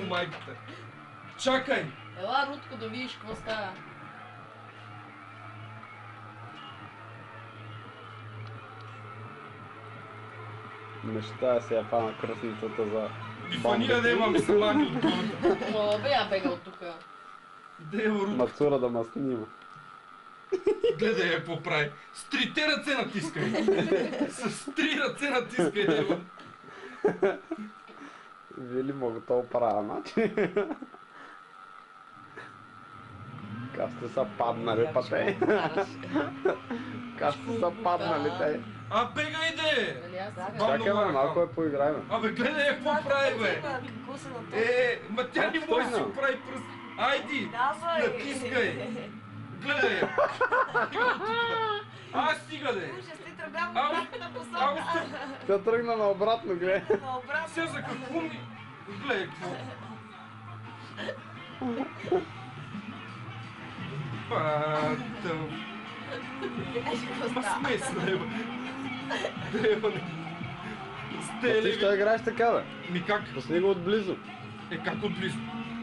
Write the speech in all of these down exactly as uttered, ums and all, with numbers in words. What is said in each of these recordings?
майката. Чакай! Ела, Рутко, да видиш какво става. Мечтая сега фана кръсницата за И фания да имаме самани от гората. О, бе, я бега от тука. Да е Рутко. Мацура да ма снима. Гледай я поправи. С трите ръце натискай. С три ръце натискай, Дева. Вили мога това правя, значи. Как сте са паднали па те? Как сте са паднали те? А, бегай де! Дали аз сега? Бам, Чакай, много бе, малко ръка. я поиграем. Абе, гледай я какво прави, бе! Какво се наточи? Е, ма тя не Как може да стойна? си прави пръст. Айди! Давай! Натискай! Гледай я! А, стига де! Ужас, ти тръгвам в Ау, обратната ау, посока. стоп! Тя тръгна наобратно, гледай. Наобратно. Сега за какво ми... Гледай какво... Патъл... Ма смей се, Дева! Дева, не... Ма Сте ти ще ли? играеш така, бе? Ми как? Пусни го отблизо. Е, как отблизо?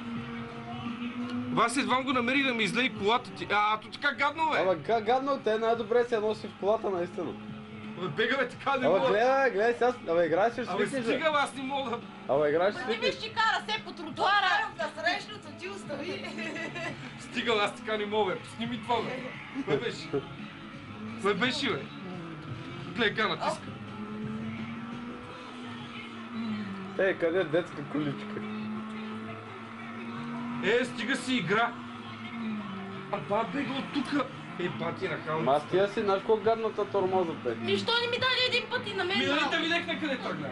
Вас едвам го намерих да ми излей колата ти. А, то така гадно, бе! Ама как гадно, те най-добре се я носи в колата, наистина. Абе, бега, бе, така не Абе, мога. гледай, гледай сега, абе, играеш ще Абе, свикнеш, стига, бе. бе, аз не мога да... Абе, играеш ще Ма не свикнеш. виж, че кара се по тротуара. Отварям да срещното ти остави. Стига, бе, аз така не мога, бе. Пусни ми това, бе. Кое беше? Кое беше, бе? Гледай, га, натиска. Ей, къде е детска количка? Е, стига си игра. А ба, бега от тука. Е, бати на Ма халата. аз тия си, знаеш колко гадната тормоза те? Ми, що не ми даде един път и на мен? Ми, нали малко? те видях на къде тръгна?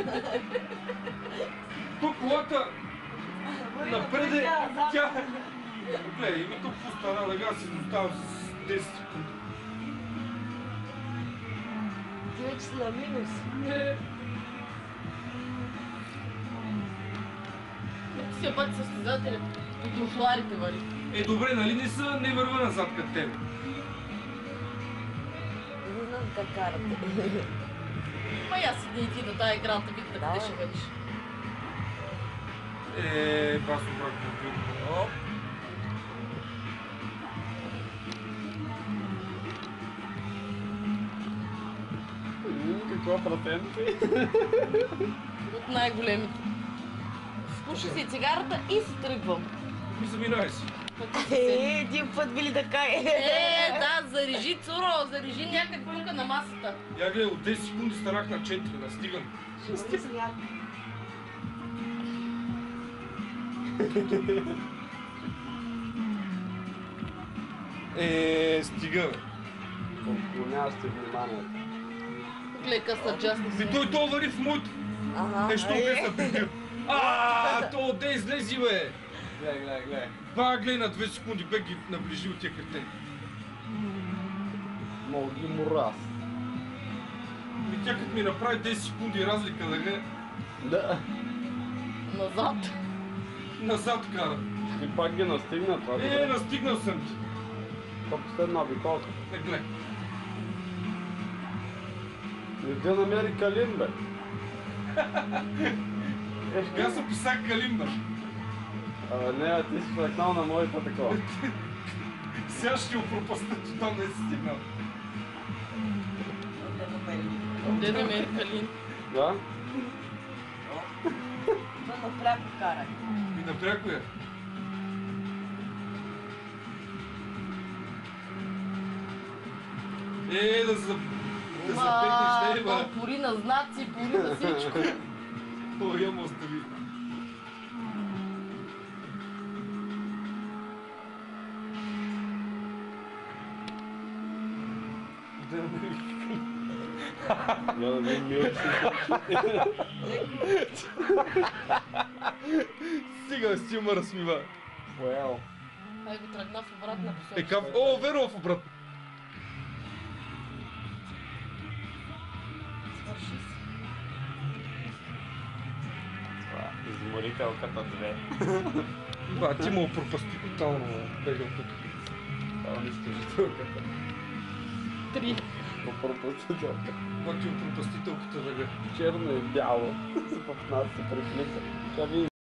То колата напред е, тя... Гледай, има тук пустана, лега си доставам с десет секунди. Ти вече си на минус. Е, Все пак състезателя по тротуарите вали. е, добре, нали не са, не върва назад като тебе. Не знам как карате. Ма и аз си да ти до тая играта, вид да къде Давай. ще валиш. Е, бас обратно бил. Оп. М, Какво пратенци? От най-големите. Спуши си цигарата и си тръгвам. Ми заминай си. Е, един път били да кай. Е, да, зарежи, Цуро, зарежи някаква тука на масата. Я гледай, от десет секунди станах на четири, настигам. Ще бъде сняг. Е, стига, бе. Отклоняваш ти вниманието. Гледай къса джаст. Ми той то вари в моето. Ага. Е, що ме забил? А, то отде излези, бе. Гледай, гледай, гледай. Ба, гледай на две секунди, бе ги наближи от тия кретени. Много ги мураз. Ми тя като ми направи десет секунди разлика, да гледа, Да. Назад. назад кара. И пак ги настигна това. Е, добре. настигнал съм ти. Това последна обиколка. Не, гледай. Не да намери Калин, бе. Е, Сега съм писак Калимба. Абе, не, а ти си флекнал на моята такова. Сега ще го пропусна, че там не си стигнал. Де намери Калин? Да? Това напряко карай. И напряко е. Е, да за... Да запекнеш, не, Ма, бе. пори на знаци, пори на всичко. О, я му остави. Да намери. Я да ви милчи. Стига, си ма разсмива. Well. Ай го тръгна в обратна посока. Е, кав... О, верно в обратно. Свърши се. Това е изморителката две. Ба, ти му пропасти тотално, бегал тук. Това е унищожителката. Три. Пропустителка. Ба, ти му пропастителката, да гледа. Черно и бяло. В нас се приплита. Ще ви